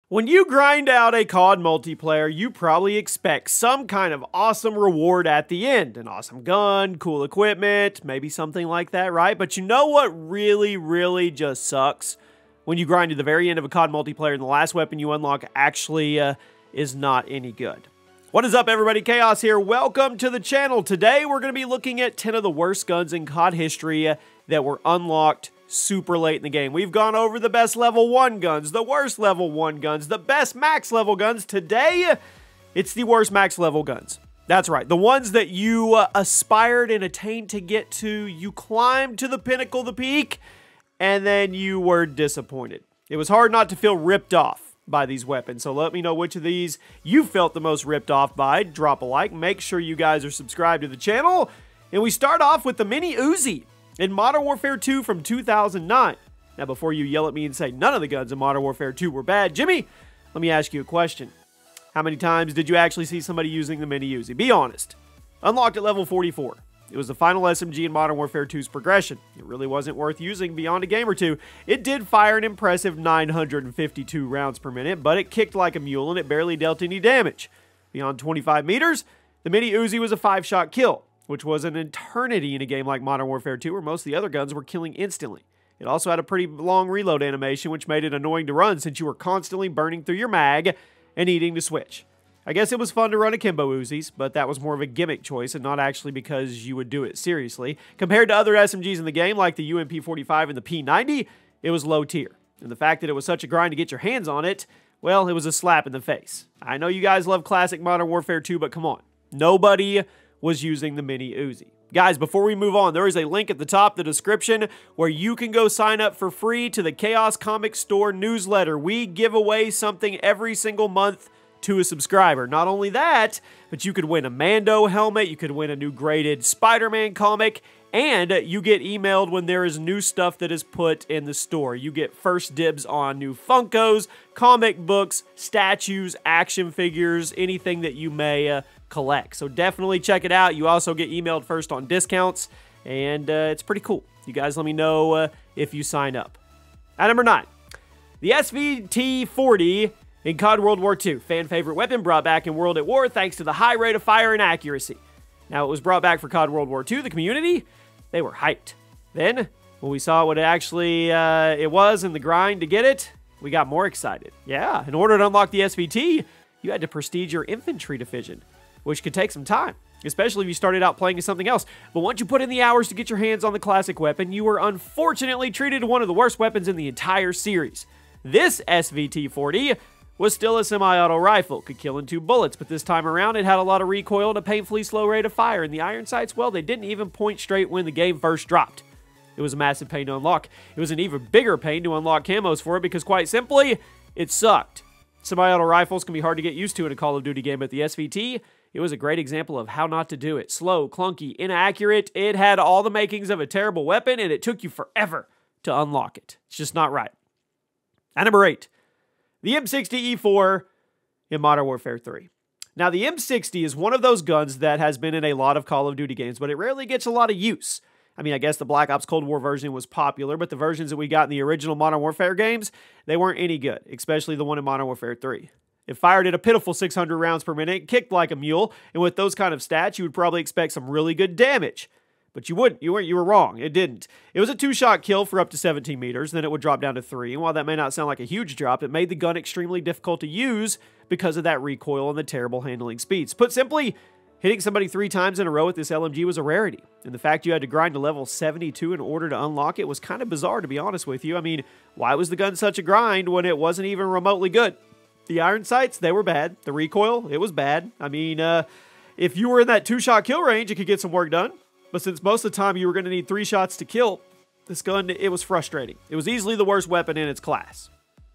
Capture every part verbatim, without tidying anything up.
When you grind out a C O D multiplayer, you probably expect some kind of awesome reward at the end. An awesome gun, cool equipment, maybe something like that, right? But you know what really, really just sucks? When you grind to the very end of a C O D multiplayer and the last weapon you unlock actually uh, is not any good. What is up, everybody? Chaos here. Welcome to the channel. Today, we're going to be looking at ten of the worst guns in C O D history uh, that were unlocked super late in the game. We've gone over the best level one guns, the worst level one guns, the best max level guns. Today, it's the worst max level guns. That's right. The ones that you uh, aspired and attained to get to. You climbed to the pinnacle, the peak, and then you were disappointed. It was hard not to feel ripped off by these weapons. So let me know which of these you felt the most ripped off by. Drop a like. Make sure you guys are subscribed to the channel. And we start off with the Mini Uzi in Modern Warfare two from two thousand nine. Now, before you yell at me and say none of the guns in Modern Warfare two were bad, Jimmy, let me ask you a question. How many times did you actually see somebody using the Mini Uzi? Be honest. Unlocked at level forty-four. It was the final S M G in Modern Warfare two's progression. It really wasn't worth using beyond a game or two. It did fire an impressive nine hundred fifty-two rounds per minute, but it kicked like a mule and it barely dealt any damage. Beyond twenty-five meters, the Mini Uzi was a five-shot kill, which was an eternity in a game like Modern Warfare two, where most of the other guns were killing instantly. It also had a pretty long reload animation, which made it annoying to run since you were constantly burning through your mag and needing to switch. I guess it was fun to run akimbo Uzis, but that was more of a gimmick choice and not actually because you would do it seriously. Compared to other S M Gs in the game, like the U M P forty-five and the P ninety, it was low tier. And the fact that it was such a grind to get your hands on it, well, it was a slap in the face. I know you guys love classic Modern Warfare two, but come on. Nobody was using the Mini Uzi. Guys, before we move on, there is a link at the top of the description where you can go sign up for free to the Chaos Comics Store newsletter. We give away something every single month to a subscriber. Not only that, but you could win a Mando helmet, you could win a new graded Spider-Man comic, and you get emailed when there is new stuff that is put in the store. You get first dibs on new Funkos, comic books, statues, action figures, anything that you may uh, collect. So definitely check it out. You also get emailed first on discounts, and uh, it's pretty cool. You guys let me know uh, if you sign up. At number nine, the S V T forty in C O D World War two. Fan favorite weapon brought back in World at War thanks to the high rate of fire and accuracy. Now, it was brought back for C O D World War two. The community, they were hyped. Then, when we saw what it actually uh, it was in the grind to get it, we got more excited. Yeah, in order to unlock the S V T, you had to prestige your infantry division, which could take some time, especially if you started out playing as something else. But once you put in the hours to get your hands on the classic weapon, you were unfortunately treated to one of the worst weapons in the entire series. This S V T forty was still a semi-auto rifle, could kill in two bullets, but this time around it had a lot of recoil and a painfully slow rate of fire, and the iron sights, well, they didn't even point straight when the game first dropped. It was a massive pain to unlock. It was an even bigger pain to unlock camos for it because, quite simply, it sucked. Semi-auto rifles can be hard to get used to in a Call of Duty game, but the S V T, it was a great example of how not to do it. Slow, clunky, inaccurate. It had all the makings of a terrible weapon, and it took you forever to unlock it. It's just not right. At number eight, the M sixty E four in Modern Warfare three. Now, the M sixty is one of those guns that has been in a lot of Call of Duty games, but it rarely gets a lot of use. I mean, I guess the Black Ops Cold War version was popular, but the versions that we got in the original Modern Warfare games, they weren't any good, especially the one in Modern Warfare three. It fired at a pitiful six hundred rounds per minute, kicked like a mule, and with those kind of stats, you would probably expect some really good damage. But you wouldn't. You weren't. You were wrong. It didn't. It was a two-shot kill for up to seventeen meters, then it would drop down to three. And while that may not sound like a huge drop, it made the gun extremely difficult to use because of that recoil and the terrible handling speeds. Put simply, hitting somebody three times in a row with this L M G was a rarity. And the fact you had to grind to level seventy-two in order to unlock it was kind of bizarre, to be honest with you. I mean, why was the gun such a grind when it wasn't even remotely good? The iron sights, they were bad. The recoil, it was bad. I mean, uh, if you were in that two-shot kill range, it could get some work done. But since most of the time you were going to need three shots to kill, this gun, it was frustrating. It was easily the worst weapon in its class.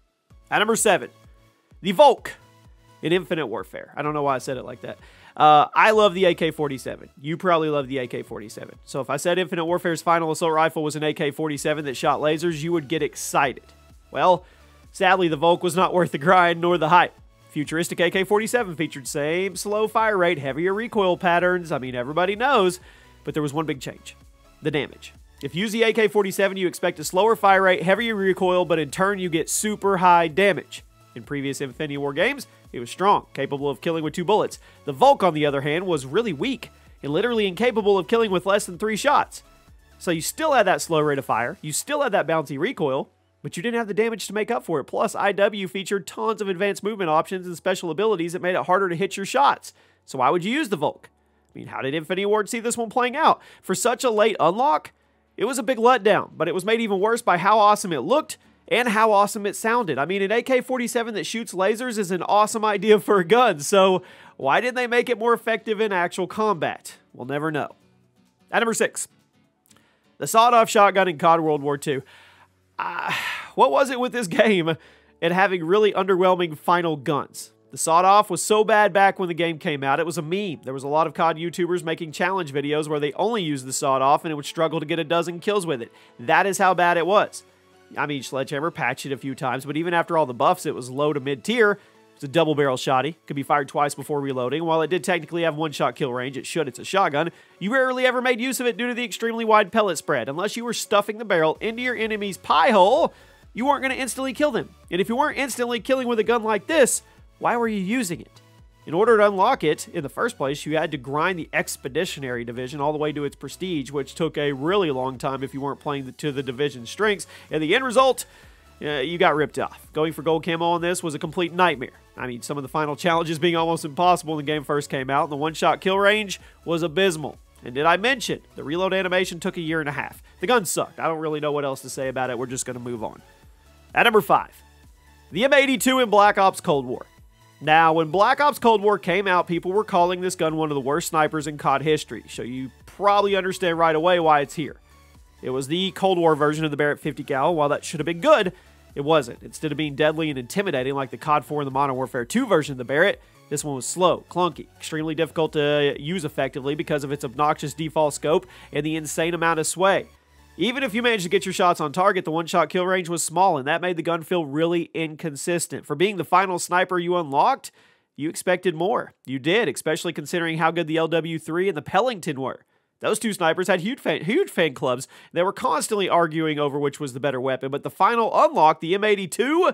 At number seven, the Volk in Infinite Warfare. I don't know why I said it like that. Uh, I love the A K forty-seven. You probably love the A K forty-seven. So if I said Infinite Warfare's final assault rifle was an A K forty-seven that shot lasers, you would get excited. Well, sadly, the Volk was not worth the grind nor the hype. Futuristic A K forty-seven featured same slow fire rate, heavier recoil patterns. I mean, everybody knows. But there was one big change. The damage. If you use the A K forty-seven, you expect a slower fire rate, heavier recoil, but in turn you get super high damage. In previous Infinity Ward games, it was strong, capable of killing with two bullets. The Volk, on the other hand, was really weak and literally incapable of killing with less than three shots. So you still had that slow rate of fire, you still had that bouncy recoil, but you didn't have the damage to make up for it. Plus, I W featured tons of advanced movement options and special abilities that made it harder to hit your shots. So why would you use the Volk? I mean, how did Infinity Ward see this one playing out? For such a late unlock, it was a big letdown, but it was made even worse by how awesome it looked and how awesome it sounded. I mean, an A K forty-seven that shoots lasers is an awesome idea for a gun, so why didn't they make it more effective in actual combat? We'll never know. At number six, the sawed-off shotgun in C O D World War Two. Uh, what was it with this game and having really underwhelming final guns? The sawed-off was so bad back when the game came out, it was a meme. There was a lot of C O D YouTubers making challenge videos where they only used the sawed-off and it would struggle to get a dozen kills with it. That is how bad it was. I mean, Sledgehammer patched it a few times, but even after all the buffs, it was low to mid-tier. It's a double-barrel shotty. Could be fired twice before reloading. While it did technically have one-shot kill range, it should. It's a shotgun. You rarely ever made use of it due to the extremely wide pellet spread. Unless you were stuffing the barrel into your enemy's pie hole, you weren't going to instantly kill them. And if you weren't instantly killing with a gun like this, why were you using it? In order to unlock it, in the first place, you had to grind the Expeditionary Division all the way to its prestige, which took a really long time if you weren't playing the, to the division's strengths. And the end result, uh, you got ripped off. Going for gold camo on this was a complete nightmare. I mean, some of the final challenges being almost impossible when the game first came out, and the one-shot kill range was abysmal. And did I mention, the reload animation took a year and a half. The gun sucked. I don't really know what else to say about it. We're just going to move on. At number five, the M eighty-two in Black Ops Cold War. Now, when Black Ops Cold War came out, people were calling this gun one of the worst snipers in C O D history, so you probably understand right away why it's here. It was the Cold War version of the Barrett fifty cal. While that should have been good, it wasn't. Instead of being deadly and intimidating like the C O D four and the Modern Warfare two version of the Barrett, this one was slow, clunky, extremely difficult to use effectively because of its obnoxious default scope and the insane amount of sway. Even if you managed to get your shots on target, the one-shot kill range was small, and that made the gun feel really inconsistent. For being the final sniper you unlocked, you expected more. You did, especially considering how good the L W three and the Pellington were. Those two snipers had huge fan, huge fan clubs. They were constantly arguing over which was the better weapon, but the final unlock, the M eighty-two,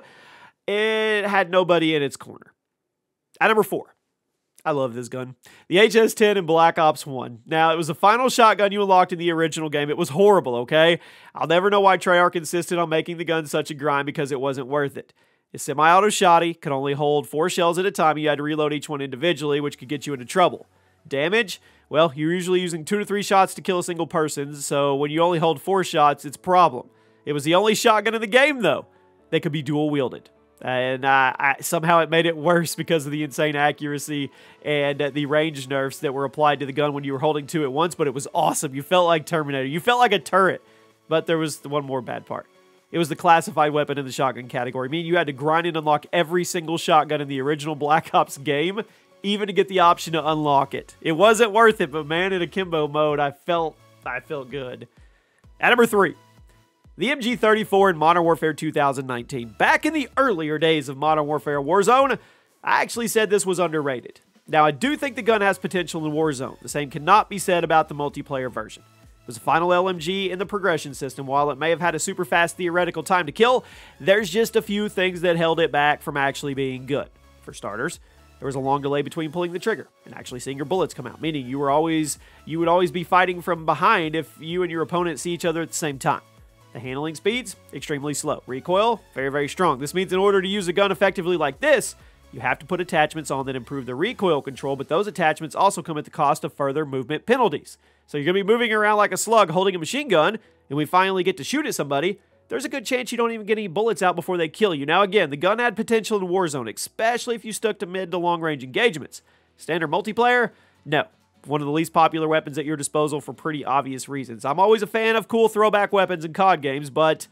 it had nobody in its corner. At number four, I love this gun. The H S ten in Black Ops one. Now, it was the final shotgun you unlocked in the original game. It was horrible, okay? I'll never know why Treyarch insisted on making the gun such a grind because it wasn't worth it. It's semi-auto shotty, could only hold four shells at a time. You had to reload each one individually, which could get you into trouble. Damage? Well, you're usually using two to three shots to kill a single person, so when you only hold four shots, it's a problem. It was the only shotgun in the game, though, that could be dual-wielded. And uh, I, somehow it made it worse because of the insane accuracy and uh, the range nerfs that were applied to the gun when you were holding two at once, but it was awesome. You felt like Terminator. You felt like a turret. But there was one more bad part. It was the classified weapon in the shotgun category. I mean, you had to grind and unlock every single shotgun in the original Black Ops game, even to get the option to unlock it. It wasn't worth it, but man, in akimbo mode, I felt, I felt good. At number three, the M G thirty-four in Modern Warfare two thousand nineteen. Back in the earlier days of Modern Warfare Warzone, I actually said this was underrated. Now, I do think the gun has potential in Warzone. The same cannot be said about the multiplayer version. It was a final L M G in the progression system. While it may have had a super fast theoretical time to kill, there's just a few things that held it back from actually being good. For starters, there was a long delay between pulling the trigger and actually seeing your bullets come out, meaning you were always you would always be fighting from behind if you and your opponent see each other at the same time. The handling speeds, extremely slow. Recoil, very, very strong. This means in order to use a gun effectively like this, you have to put attachments on that improve the recoil control, but those attachments also come at the cost of further movement penalties. So you're going to be moving around like a slug holding a machine gun, and we finally get to shoot at somebody, there's a good chance you don't even get any bullets out before they kill you. Now again, the gun had potential in Warzone, especially if you stuck to mid to long range engagements. Standard multiplayer? No. One of the least popular weapons at your disposal for pretty obvious reasons. I'm always a fan of cool throwback weapons in C O D games, but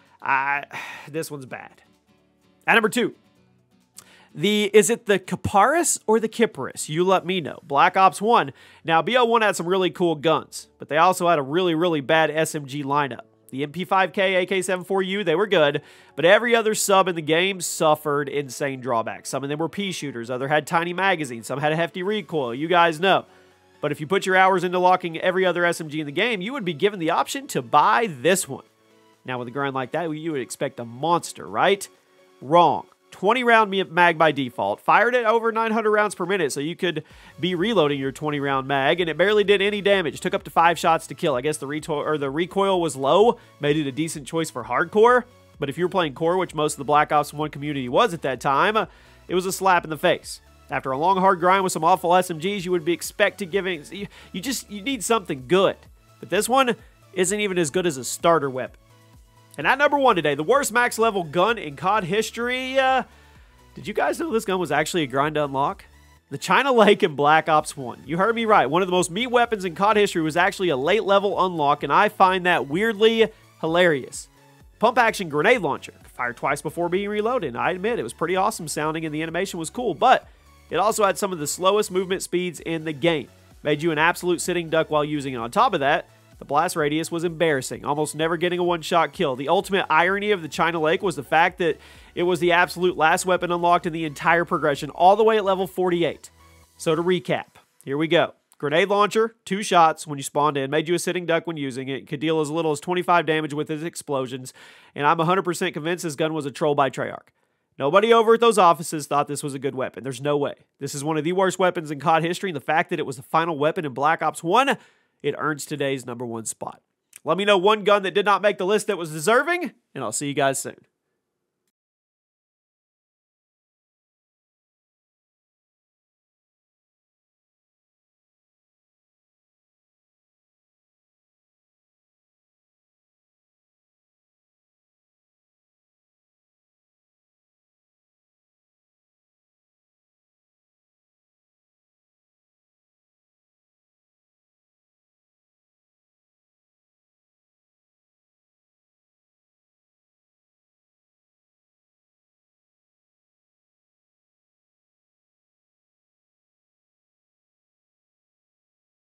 I, this one's bad. At number two, the is it the Kiparis or the Kiparis? You let me know. Black Ops one. Now, B O one had some really cool guns, but they also had a really, really bad S M G lineup. The M P five K, A K seventy-four U, they were good, but every other sub in the game suffered insane drawbacks. Some of them were pea shooters, others had tiny magazines, some had a hefty recoil. You guys know. But if you put your hours into locking every other S M G in the game, you would be given the option to buy this one. Now, with a grind like that, you would expect a monster, right? Wrong. twenty round mag by default, fired at over nine hundred rounds per minute, so you could be reloading your twenty round mag, and it barely did any damage. Took up to five shots to kill. I guess the recoil or the recoil was low, made it a decent choice for hardcore. But if you were playing core, which most of the Black Ops one community was at that time, it was a slap in the face. After a long, hard grind with some awful S M Gs, you would be expected giving. You just you need something good, but this one isn't even as good as a starter weapon. And at number one today, the worst max level gun in C O D history. Uh, did you guys know this gun was actually a grind to unlock? The China Lake in Black Ops one. You heard me right. One of the most meat weapons in C O D history was actually a late level unlock, and I find that weirdly hilarious. Pump action grenade launcher. Fired twice before being reloaded. I admit it was pretty awesome sounding and the animation was cool, but it also had some of the slowest movement speeds in the game. Made you an absolute sitting duck while using it. On top of that, the blast radius was embarrassing, almost never getting a one-shot kill. The ultimate irony of the China Lake was the fact that it was the absolute last weapon unlocked in the entire progression, all the way at level forty-eight. So to recap, here we go. Grenade launcher, two shots when you spawned in, made you a sitting duck when using it, could deal as little as twenty-five damage with its explosions, and I'm one hundred percent convinced this gun was a troll by Treyarch. Nobody over at those offices thought this was a good weapon. There's no way. This is one of the worst weapons in C O D history, and the fact that it was the final weapon in Black Ops one, it earns today's number one spot. Let me know one gun that did not make the list that was deserving, and I'll see you guys soon.